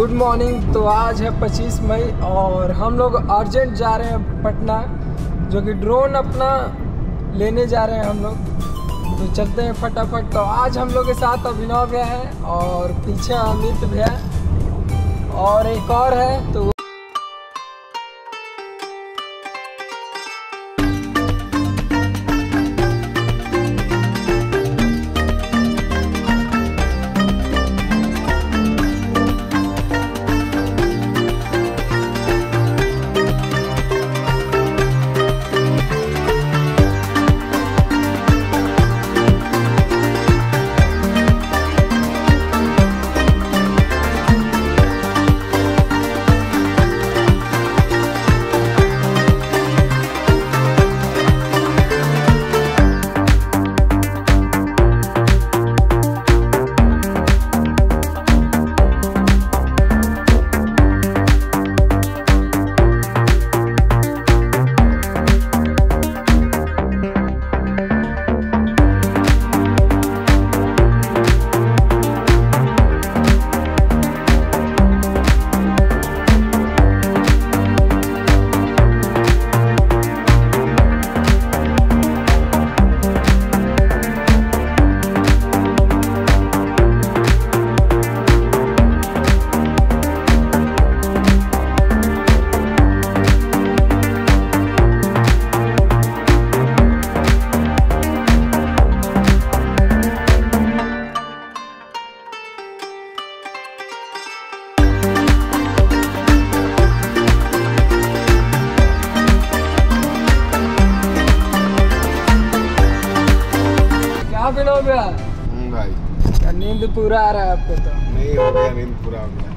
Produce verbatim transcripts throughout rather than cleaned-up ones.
Good morning. तो आज है पच्चीस मई और हम लोग अर्जेंट जा रहे हैं पटना, जो कि ड्रोन अपना लेने जा रहे हैं हम लोग। तो चलते हैं फटाफट। तो आज हम लोग के साथ अभिनव भैया है और पीछे अमित भैया और एक और है। तो अभिनव भैया भाई क्या नींद पूरा आ रहा है आपको? तो नहीं हो गया, नींद पूरा हो गया।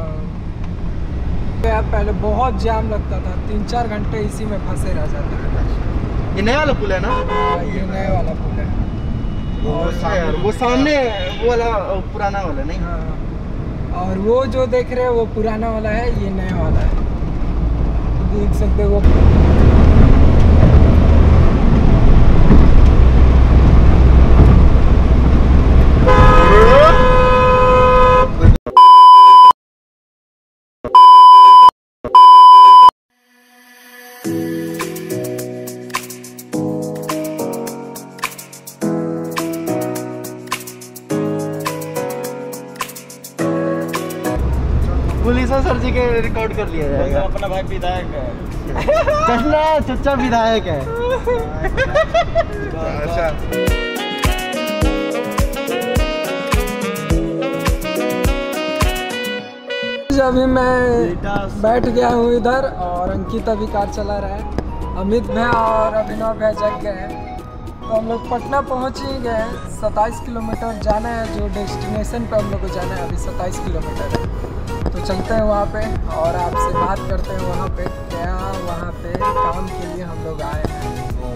हाँ। पहले बहुत जाम लगता था, तीन चार घंटे इसी में फंसे रह जाते थे। ये नया वाला पुल है ना? ये नया वाला पुल है। और वो सामने वो वाला पुराना वाला नहीं? हाँ। और वो जो देख रहे हैं वो पुराना वाला है, ये नया वाला है। देख सकते हो वो पुलिस सर जी के रिकॉर्ड कर लिया जाएगा। अपना भाई विधायक है। चचला चचा विधायक है। अच्छा अभी मैं बैठ गया हूँ इधर और अंकित अभी कार चला रहा है। अमित भैया और अभिनव भैया जग गए हैं। तो हम लोग पटना पहुँच ही गए हैं। सत्ताईस किलोमीटर जाना है, जो डेस्टिनेशन पे हम लोग को जाना है अभी सत्ताईस किलोमीटर है। तो चलते हैं वहाँ पे और आपसे बात करते हैं वहाँ पे क्या वहाँ पे काम के लिए हम लोग आए हैं।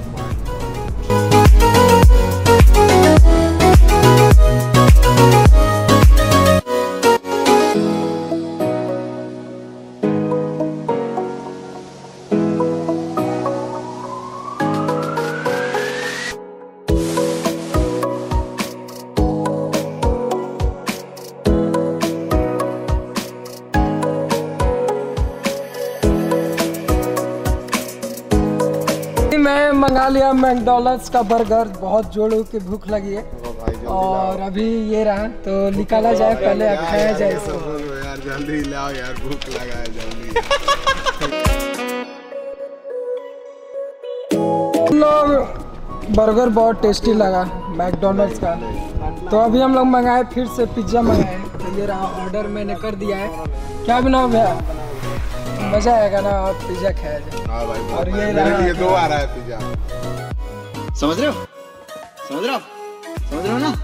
मैं मंगा लिया मैकडॉनल्ड्स का बर्गर, बहुत जोरों की भूख लगी है और अभी ये रहा। तो निकाला जाए पहले, खाया जाए इसको। यार जल्दी लाओ यार, भूख लगा है जल्दी। लोग बर्गर बहुत टेस्टी लगा मैकडॉनल्ड्स का। तो अभी हम लोग मंगाए, फिर से पिज्ज़ा मंगाए। तो ये रहा ऑर्डर मैंने कर दिया है। क्या बनाओ भैया? मजा आएगा ना आप पिज्जा खाया जाए। हाँ भाई, और ये ये दो आ रहा है पिज्जा। समझ रहे हो? समझ रहे हो? समझ रहे हो ना?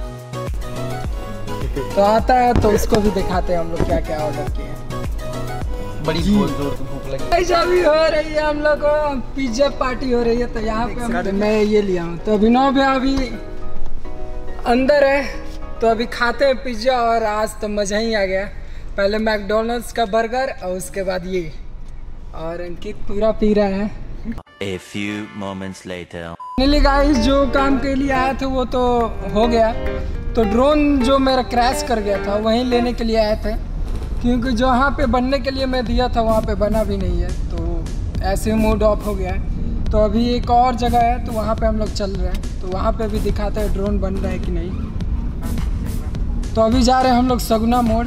तो आता है तो उसको भी दिखाते हैं हम लोग क्या क्या ऑर्डर किए। बड़ी जोर जोर की भूख लगी। ऐसा भी हो रही है, हम लोग को पिज्जा पार्टी हो रही है। तो यहाँ पे हम, मैं ये लिया हूँ। तो अभिनव भैया अभी अंदर है, तो अभी खाते हैं पिज्जा। और आज तो मजा ही आ गया। पहले मैकडॉनल्ड्स का बर्गर और उसके बाद ये, और अंकित पूरा पी रहा है। A few moments later. Finally guys, जो काम के लिए आया था वो तो हो गया। तो ड्रोन जो मेरा क्रैश कर गया था वहीं लेने के लिए आए थे, क्योंकि जहाँ पे बनने के लिए मैं दिया था वहाँ पे बना भी नहीं है, तो ऐसे मूड ऑफ हो गया है। तो अभी एक और जगह है तो वहाँ पे हम लोग चल रहे हैं, तो वहाँ पे भी दिखाते हैं ड्रोन बन रहा है कि नहीं। तो अभी जा रहे हैं हम लोग सगुना मोड़।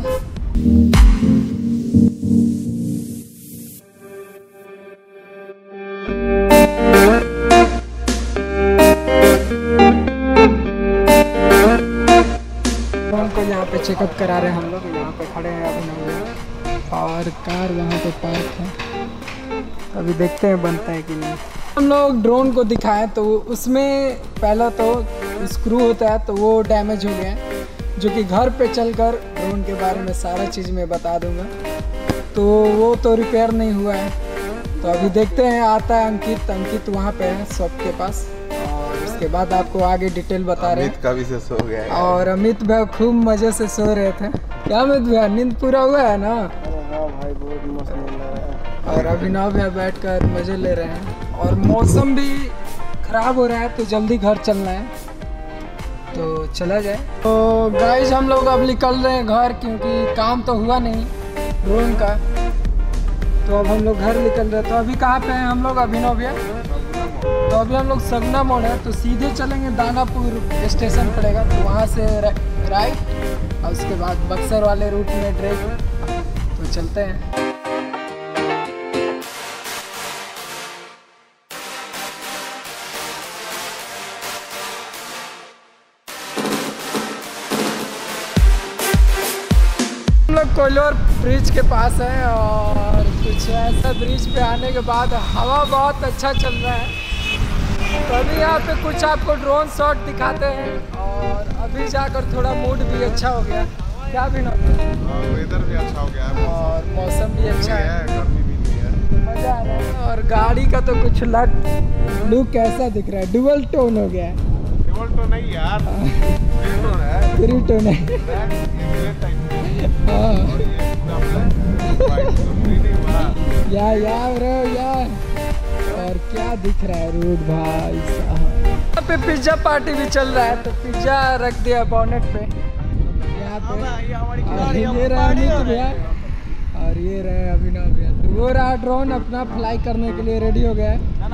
को यहाँ पे चेकअप करा रहे हैं हम लोग, यहाँ पे खड़े हैं अभी और कार वहाँ पे पार्क है। अभी देखते हैं बनता है कि नहीं। हम लोग ड्रोन को दिखाएं तो उसमें पहला तो स्क्रू होता है तो वो डैमेज हो गया है, जो कि घर पे चलकर ड्रोन के बारे में सारा चीज़ मैं बता दूंगा। तो वो तो रिपेयर नहीं हुआ है, तो अभी देखते हैं। आता है अंकित, अंकित वहाँ पे है शॉप के पास, के बाद आपको आगे डिटेल बता रहे हैं। अमित कभी से सो गया है और अमित भाई खूब मजे से सो रहे थे। क्या अमित भाई नींद पूरा हुआ है ना? हाँ भाई बहुत मस्त नींद आ रहा है। और अभिनव भाई बैठकर मजे ले रहे हैं और मौसम भी खराब हो रहा है तो जल्दी घर चलना है, तो चला जाए। तो गाइस हम लोग अब निकल रहे हैं घर, क्योंकि काम तो हुआ नहीं ड्रोन का, तो अब हम लोग घर निकल रहे हैं। तो अभी कहाँ पे हैं हम लोग अभिनव भैया? तो अभी हम लोग सगुना मोड़ है, तो सीधे चलेंगे दानापुर स्टेशन पड़ेगा, तो वहाँ से राइट और उसके बाद बक्सर वाले रूट में ड्राइव। तो चलते हैं। हम लोग कोयलोर ब्रिज के पास है और कुछ ऐसा ब्रिज पे आने के बाद हवा बहुत अच्छा चल रहा है। तो अभी यहाँ पे कुछ आपको ड्रोन शॉट दिखाते हैं और अभी जाकर थोड़ा मूड भी अच्छा हो गया। क्या भी ना, वेदर भी अच्छा हो गया है और मौसम भी अच्छा है, गर्मी भी नहीं है, मजा आ रहा है। और गाड़ी का तो कुछ लग लुक कैसा दिख रहा है, डुअल टोन हो गया है। डुअल टोन नहीं यार, थ्री टोन है, थ्री टोन है। या यार यार और क्या दिख रहा है रोड भाई साहब। यहाँ पे पिज्जा पार्टी भी चल रहा है, तो पिज्जा रख दिया बॉनेट पे यहाँ पे। और ये रहा अमित भैया और ये रहे अभिनव भैया। तो वो रहा ड्रोन अपना फ्लाई करने के लिए रेडी हो गया है।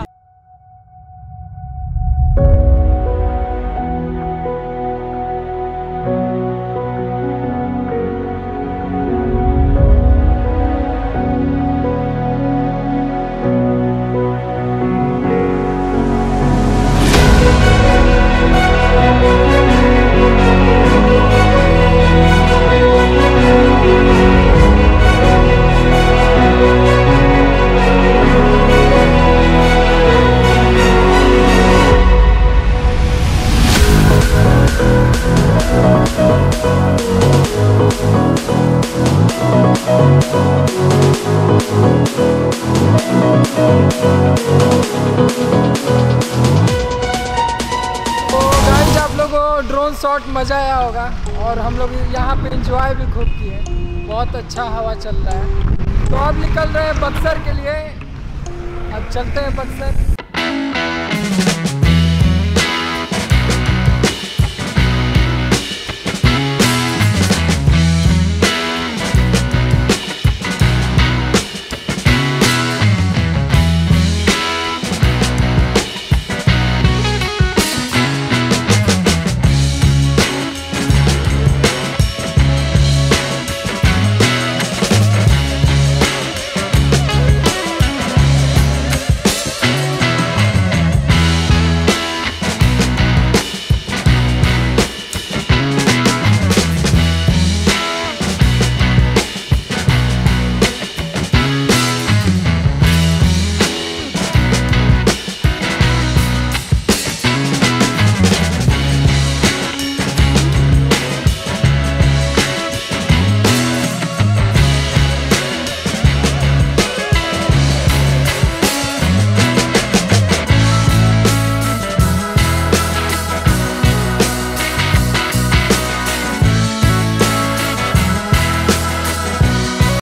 ड्रोन शॉट मज़ा आया होगा और हम लोग यहाँ पे एंजॉय भी खूब किए, बहुत अच्छा हवा चल रहा है। तो अब निकल रहे हैं बक्सर के लिए, अब चलते हैं बक्सर।